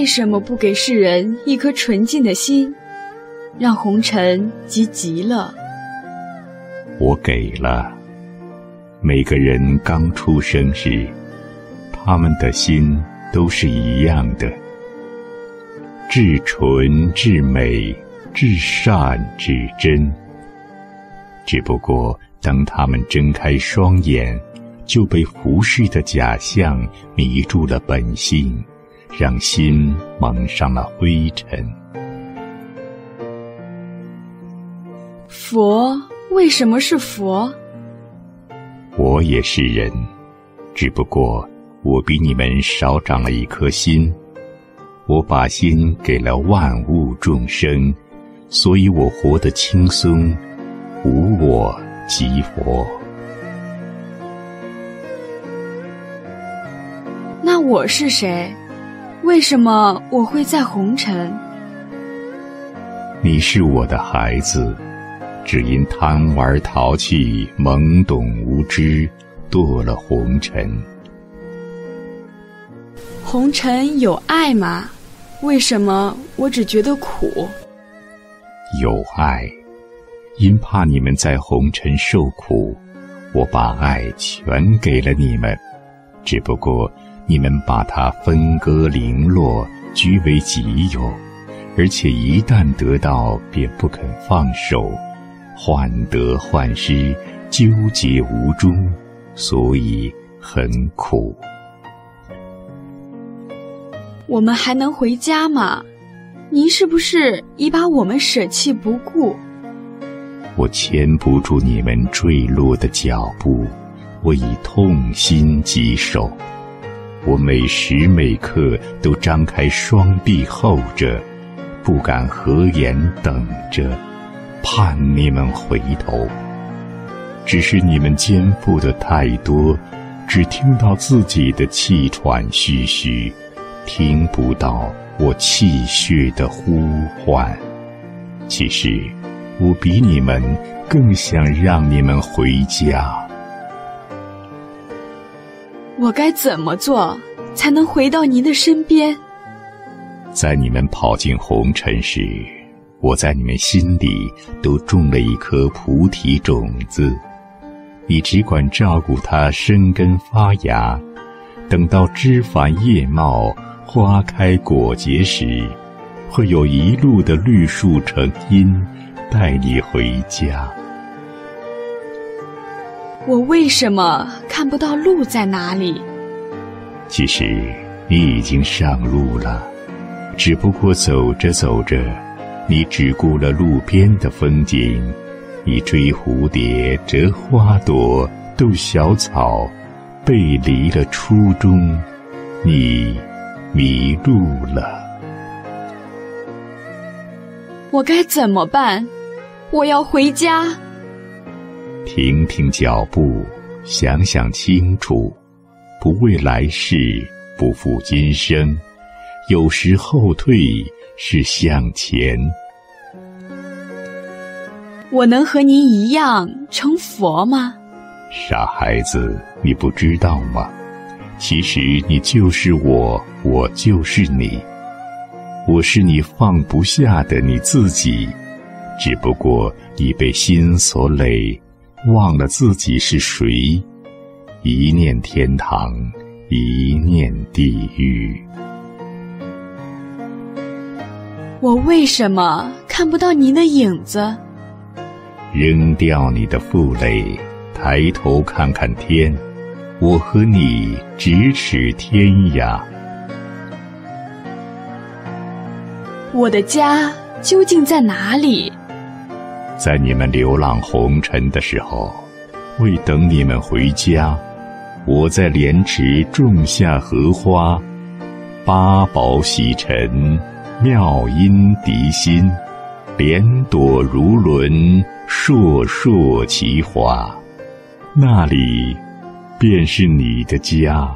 为什么不给世人一颗纯净的心，让红尘及极了？ 我给了。每个人刚出生时，他们的心都是一样的，至纯、至美、至善、至真。只不过当他们睁开双眼，就被浮世的假象迷住了本性，让心蒙上了灰尘。 佛为什么是佛？ 我也是人，只不过我比你们少长了一颗心。我把心给了万物众生，所以我活得轻松，无我即佛。 那我是谁？为什么我会在红尘？ 你是我的孩子，只因贪玩淘气，懵懂无知，堕了红尘。 红尘有爱吗？为什么我只觉得苦？ 有爱，因怕你们在红尘受苦，我把爱全给了你们，只不过你们把它分割零落，据为己有，而且一旦得到便不肯放手，患得患失，纠结无终，所以很苦。 我们还能回家吗？您是不是已把我们舍弃不顾？ 我牵不住你们坠落的脚步，我已痛心疾首。我每时每刻都张开双臂候着，不敢合眼等着，盼你们回头。只是你们肩负的太多，只听到自己的气喘吁吁，听不到我气血的呼唤。其实我比你们更想让你们回家。 我该怎么做才能回到您的身边？ 在你们跑进红尘时，我在你们心里都种了一颗菩提种子，你只管照顾它生根发芽，等到枝繁叶茂，花开果结时，会有一路的绿树成荫，带你回家。 我为什么看不到路在哪里？ 其实你已经上路了，只不过走着走着，你只顾了路边的风景，你追蝴蝶，折花朵，逗小草，背离了初衷，你迷路了。 我该怎么办？我要回家。 停停脚步，想想清楚，不为来世，不负今生，有时后退是向前。 我能和您一样成佛吗？ 傻孩子，你不知道吗？其实你就是我，我就是你。我是你放不下的你自己，只不过你被心所累，忘了自己是谁，一念天堂，一念地狱。 我为什么看不到您的影子？ 扔掉你的负累，抬头看看天，我和你咫尺天涯。 我的家究竟在哪里？ 在你们流浪红尘的时候，为等你们回家，我在莲池种下荷花，八宝洗尘，妙音涤心，莲朵如轮，烁烁其华，那里便是你的家。